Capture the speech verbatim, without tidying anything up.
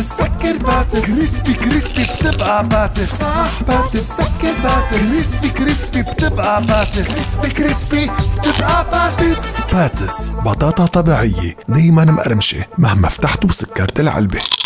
باتس سكر باتس، كريسبي كريسبي بتبقى باتس، صح باتس سكر باتس، كريسبي كريسبي بتبقى باتس، كريسبي كريسبي بتبقى باتس. باتس بطاطا طبيعية دايما مقرمشة مهما فتحتوا سكرت العلبة.